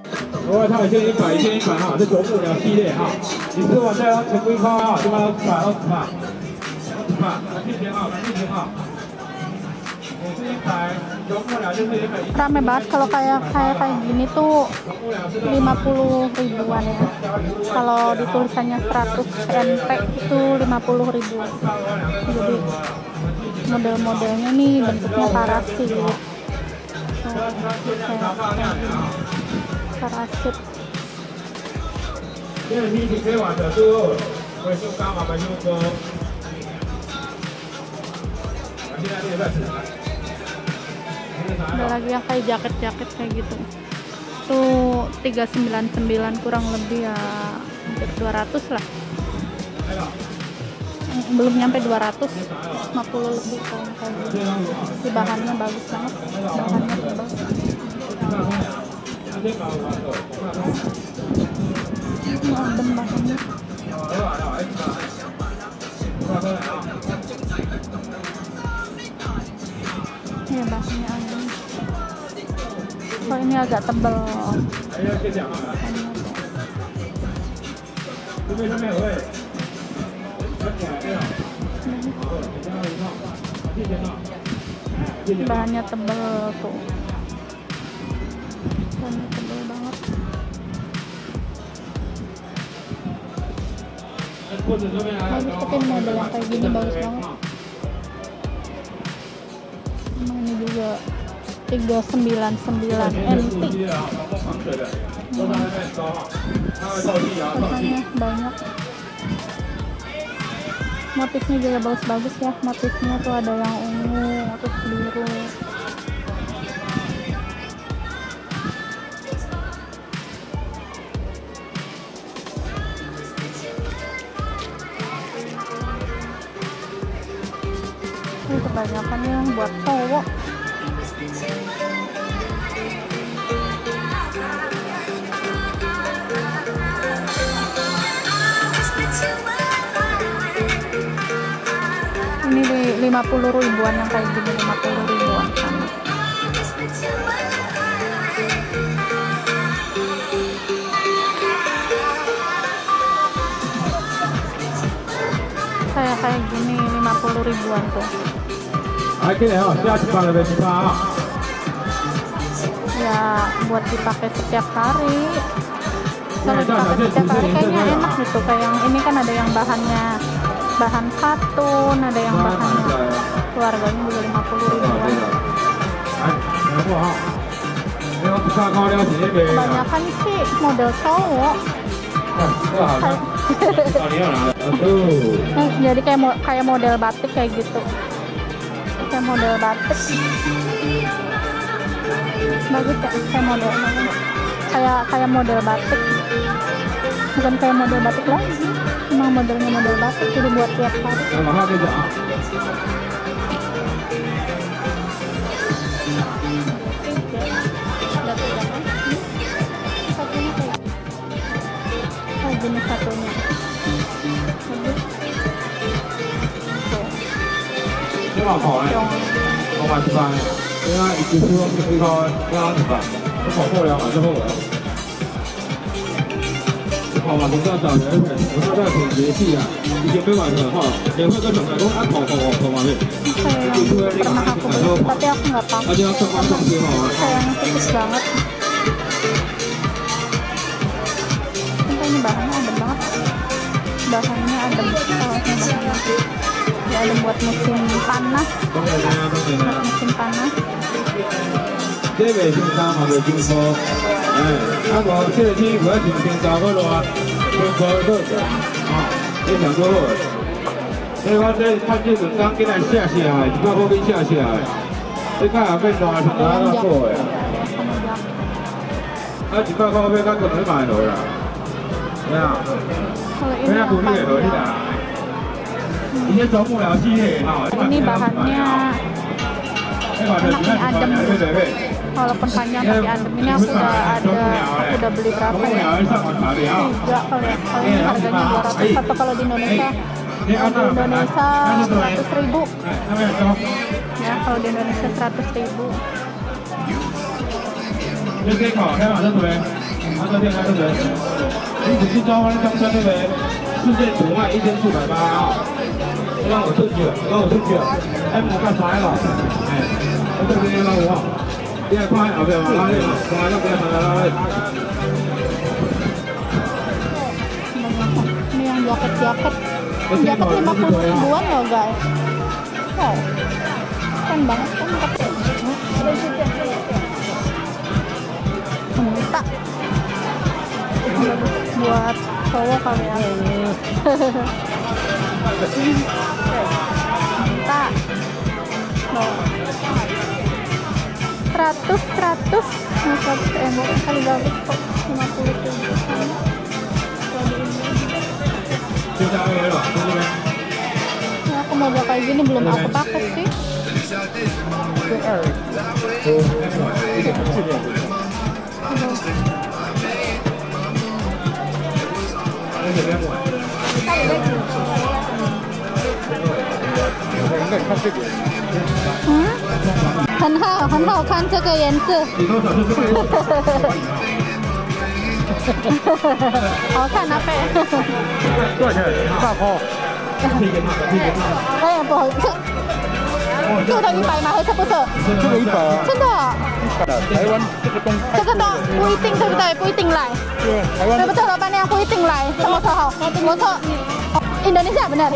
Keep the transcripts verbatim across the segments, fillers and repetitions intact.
额外套一件一百，一件一百哈，这啄木鸟系列哈。你吃完再要全部一块哈，这边二十块，二十块，二十块，感谢钱哈，感谢钱哈。 Rame banget kalau kayak kayak kayak gini tuh lima puluh ribuan ya. Kalau di tulisannya seratus N P itu lima puluh ribu. Jadi model-modelnya nih bentuknya parasit. Oh, parasit. Ada lagi yang kayak jaket-jaket kayak gitu. Tuh tiga sembilan sembilan kurang lebih ya hampir dua ratus lah. Belum nyampe dua ratus, lima puluh lebih kalau kayak gitu. Di bahannya bagus banget. Bahannya tebal. Ini adem bahannya. Ya bahannya adem. Kalau ini agak tebal. Bahannya tebal tuh. Bahannya tebal banget. Bagus, tapi model yang kayak gini bagus banget. Ini juga tiga sembilan sembilan N T. Hmm. Warnanya banyak. Motifnya juga bagus-bagus ya. Motifnya tuh ada yang ungu, terus biru. Ini kebanyakan yang buat cowok. Ini lima puluh ribuan yang kayak gini, lima puluh ribuan sama. Kayak kayak gini lima puluh ribuan tuh. Ya buat dipakai setiap hari. Kalau dipakai setiap hari kayaknya enak gitu. Kayak yang ini kan ada yang bahannya bahan katun, ada yang bahannya keluarganya juga lima puluh ribuan. Kebanyakan sih model cowok. Jadi kayak kayak model batik kayak gitu. Kayak model batik. Bagus ya, kayak model kayak kayak model batik. Bukan kayak model batik lagi. Emang modelnya model batik, jadi buat tiap hari. Oh, jenis satunya. Ini mau khổ này, mau bán thịt vàng này. Thế là ít chút xíu thì có cái ăn thịt vàng. Nó khổ khổ lắm, ăn cho khổ lắm. 好嘛，ผมก็找人很，我说这挺节气啊，已经没晚上哈，也会跟小孩说啊，跑跑跑嘛对。 Pernah aku beli, tapi aku nggak pakai. Aja sama sama sih ha. Sayang tipis banget. Sampai ini bahannya adem banget. Bahannya adem, kawasnya bahannya. Ya adem buat musim panas. Buat musim panas. 这袂先生嘛袂经过，哎，啊无这个天不要天天早个热，天高热者，啊，你想做好。所以我这看这阵刚进来下下来，一百块给下下来，你看后面热成哪个做的？啊，一百块要甲可能买落啦，对啊，人家不你会落去啦。ini啄木鸟系列，啊， ini bahannya enak adem. Walaupun panjang tapi adem. Ini aku udah ada, aku udah beli berapa ya? Tiga kalau ya. Kalau ini harganya dua ratus atau kalau di Indonesia, kalau di Indonesia seratus ribu. Ya kalau di Indonesia seratus ribu. 你给考开马这对，马这边开这对，你只是交换张车对不对？世界总卖一千四百八啊！让我出去，让我出去，哎，我干啥了？哎，我这边让我，第二块后邊話拉呢，仲係一幾份拉呢？ Ini yang jaket-jaket, jaket lima puluh ribuan loh guys. Wow, keren banget kan? Minta buat cowok kali ya. Minta, seratus seratus seratus ribu kali bagus kok lima puluh ribu. Ya, aku mau bawa kayak gini belum aku pakai sih. Hmm? 很好，很好看这个颜色。好看啊，贝。 多少钱？大炮。 哎呀，不好意思，这个一百吗？还是不是？ 这个一百啊。 真的。 台湾这个东。 这个都不一定，对不对？不一定来。 对，台湾。 对不对，老板娘不一定来。什么时候？我说Indonesia benar.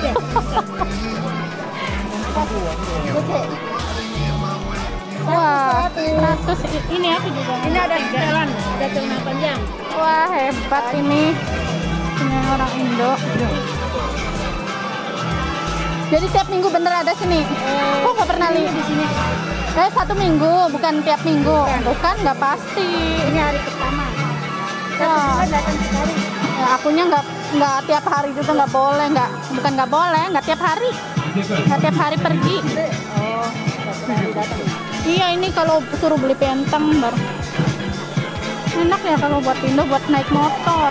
Wah, seratus ini aku juga. Ini ada setelan, ada celana panjang. Wah, hebat ini. Ini orang Indo. Jadi tiap minggu bener ada sini. Eh, Kok nggak pernah lihat di sini? Eh, satu minggu, bukan tiap minggu. Bukan, bukan nggak pasti. Ini hari pertama. Wah. Datang sekali. Ya, akunya nggak nggak tiap hari juga nggak boleh, nggak bukan nggak boleh, nggak tiap hari, nggak tiap hari pergi. Oh, datang. Iya, ini kalau suruh beli penteng baru enak ya kalau buat Indo buat naik motor.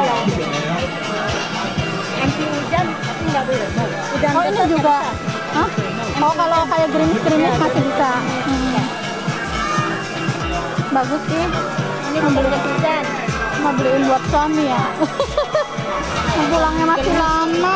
Anti hujan, tapi nggak boleh. Hujan Oh, ini juga. Hah? Oh, kalau kayak gerimis-gerimis masih bisa. Hmm. Bagus sih. Ini membeli hujan. Mau beliin buat suami ya. Pulangnya masih lama.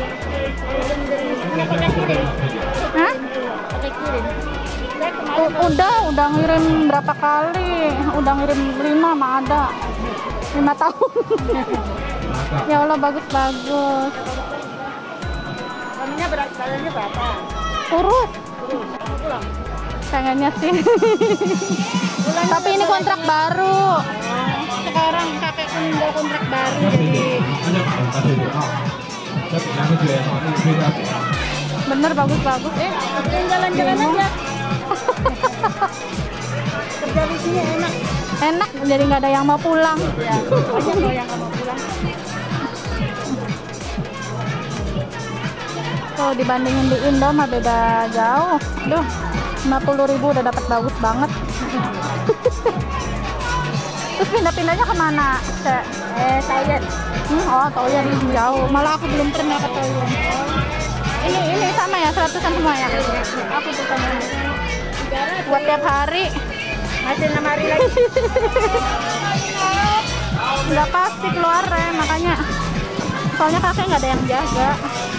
Ini pakai kirim. Hah? Pakai kirim. U- udah, udah ngirim berapa kali? Udah ngirim lima mah ada. Lima tahun. Ya Allah, bagus-bagus. Suaminya berat badannya berapa? Kurus. Kurus. Pulang. Pengennya sih. Tapi ini kontrak baru. Sekarang kakek meninggal kontrak baru jadi. Bener bagus-bagus eh. Jalan-jalan aja. Kerja di sini enak. Enak, jadi nggak ada yang mau pulang. Ya, banyak loh yang nggak mau pulang. Kalau dibandingin di Indo mah beda jauh. Duh, lima puluh ribu udah dapat bagus banget. Terus pindah-pindahnya kemana? Cek? Eh, Thailand. Hmm, oh, Thailand jauh. Malah aku belum pernah ke Thailand. Ini ini sama ya, seratusan semua ya? Aku tuh sama Buat tiap hari. masih enam hari lagi. Nggak pasti keluar ya, makanya. Soalnya kakek nggak ada yang jaga.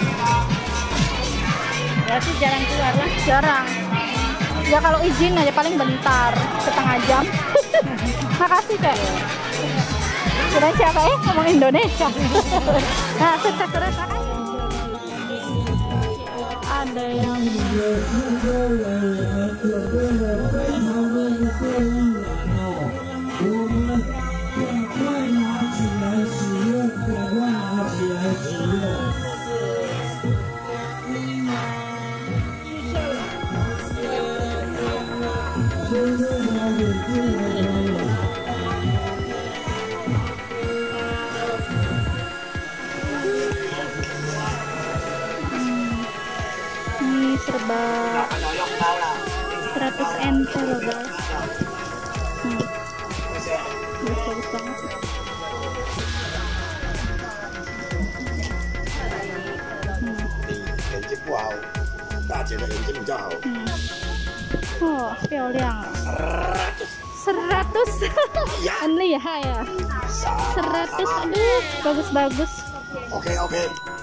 Berarti jarang keluar lah. Jarang. Ya kalau izin aja paling bentar, setengah jam. Makasih Cek. Kira siapa ya ngomong Indonesia. Nah, sukses terus makasih. Ada yang ini serba seratus M T loh guys. Hmm. Bagus banget. Hmm. 眼睛不好，大姐的眼睛比较好。 嗯，哦，漂亮了。 seratus. Only ya, ya. seratus. Aduh, bagus-bagus. Oke, oke.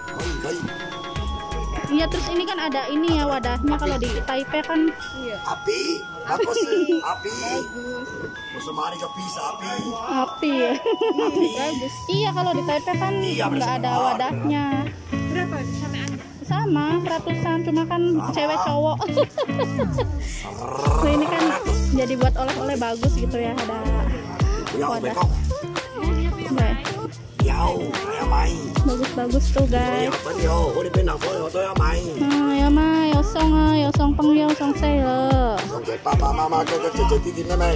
Iya, terus ini kan ada ini ya wadahnya kalau di Taipei kan. Api, bagus. Api. Musemari ke bisa api. Api ya. Bagus. Iya, kalau di Taipei kan nggak ada wadahnya. Berapa sama Anda? Sama, ratusan, cuma kan cewek cowok. Nah, ini kan jadi buat oleh-oleh bagus gitu ya, ada wadah. Nah, bagus-bagus tuh guys. Nah, ya ma, yosong ah, yosong peng yosong saya. Papa, mama, kakak, cece, titi, nenek.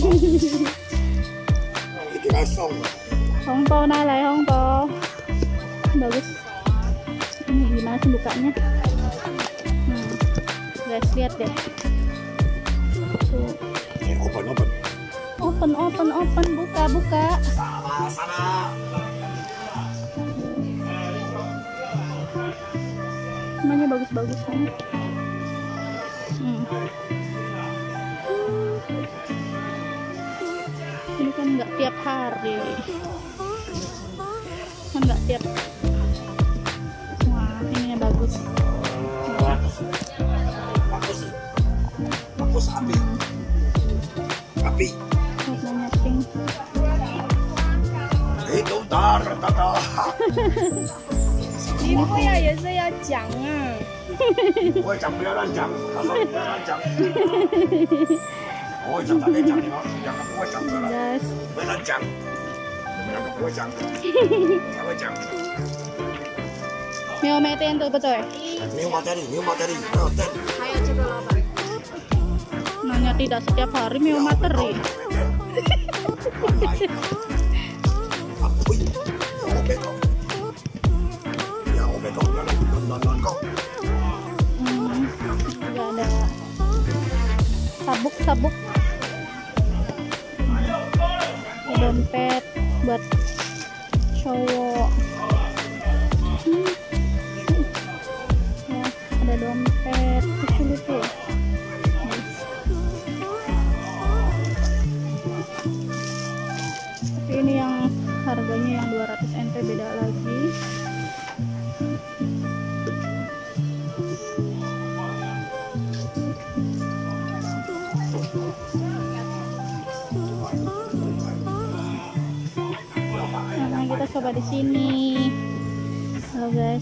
Itu langsung. Hongpo nalai hongpo. Bagus. Ini gimana sih bukanya? Hmm. Guys, lihat deh. Tuh. Open, open. Open, open, open, buka, buka. Sama, sama. Semuanya bagus-bagus kan? Hmm. Ini kan nggak tiap hari, kan nggak tiap. Wah, ininya bagus. Bagus. Bagus api. Api. Warnanya pink. Itu dar, dar. 你不要也是要讲啊。 我讲不要乱讲，他说不要乱讲。我会讲，他没讲，你们讲的不会讲的了， Guys, 不要乱讲，你们两个不会讲，才会讲。 Mio metin tuh betul. 没有马德里，没有马德里，没有灯。 Nanya tidak setiap hari Mio materi. 啊呸！我别讲，ya我别讲，乱乱乱乱讲。 Hmm, juga ada sabuk-sabuk, dompet buat cowok. Hmm. Ya, ada dompet lucu-lucu. Tapi ini yang harganya yang dua ratus N T beda lagi. Nah, kita coba di sini. Halo guys.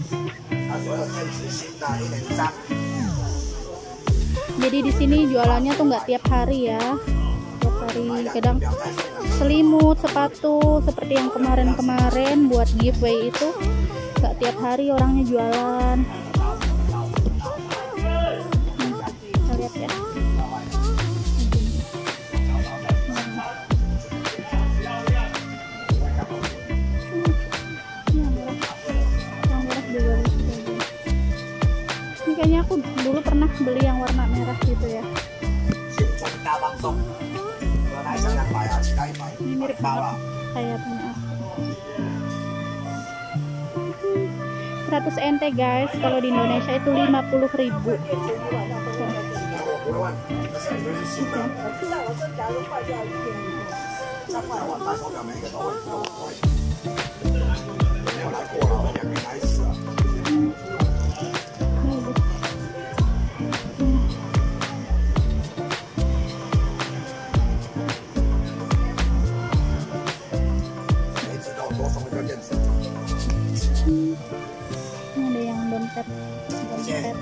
Jadi di sini jualannya tuh nggak tiap hari ya. Tiap hari kadang selimut, sepatu seperti yang kemarin-kemarin buat giveaway itu nggak tiap hari orangnya jualan. Hmm, kita lihat ya. Ini kayaknya aku dulu pernah beli yang warna merah gitu ya. Ini mirip banget kayak punya aku. seratus N T guys, kalau di Indonesia itu lima puluh ribu. Ada yang dompet, dompet.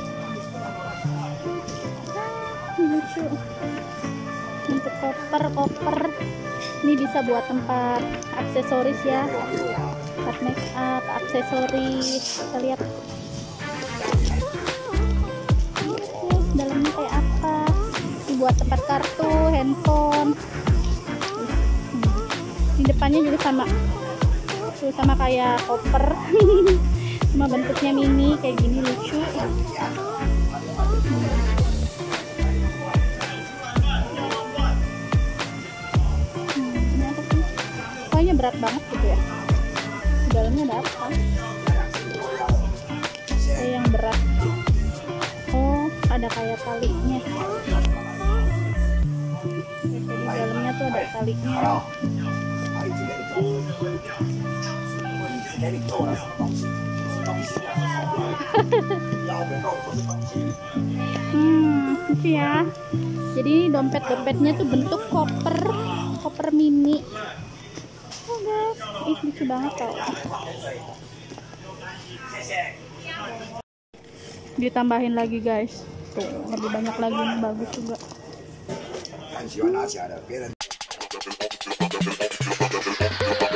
Ini lucu. Untuk koper, koper. Ini bisa buat tempat aksesoris ya, tempat make up, aksesoris. Kita lihat. Terus dalamnya kayak apa? Ini buat tempat kartu, handphone. Di depannya juga sama. Tuh, sama kayak koper. Cuma bentuknya mini kayak gini, lucu. Kayaknya berat banget gitu ya. Di dalamnya ada apa? Kayak yang berat. Oh, ada kayak talinya. dalamnya tuh ada talinya. 还有这个一种，给你做了什么东西？东西啊，要没够不是东西。 Hmm, lucu ya. Jadi ini dompet-dompetnya tuh bentuk koper, koper mini. Oh guys, ih lucu banget tau. Ditambahin lagi guys, tuh lebih banyak lagi, ini bagus juga. 很喜欢拿起来的，别人。